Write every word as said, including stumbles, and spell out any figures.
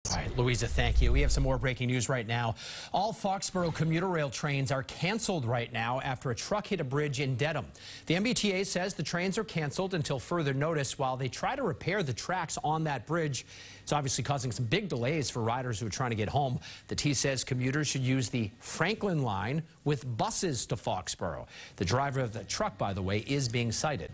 All right, Louisa, thank you. We have some more breaking news right now. All Foxboro Commuter Rail trains are canceled right now after a truck hit a bridge in Dedham. The M B T A says the trains are canceled until further notice while they try to repair the tracks on that bridge. It's obviously causing some big delays for riders who are trying to get home. The T says commuters should use the Franklin line with buses to Foxboro. The driver of the truck, by the way, is being cited.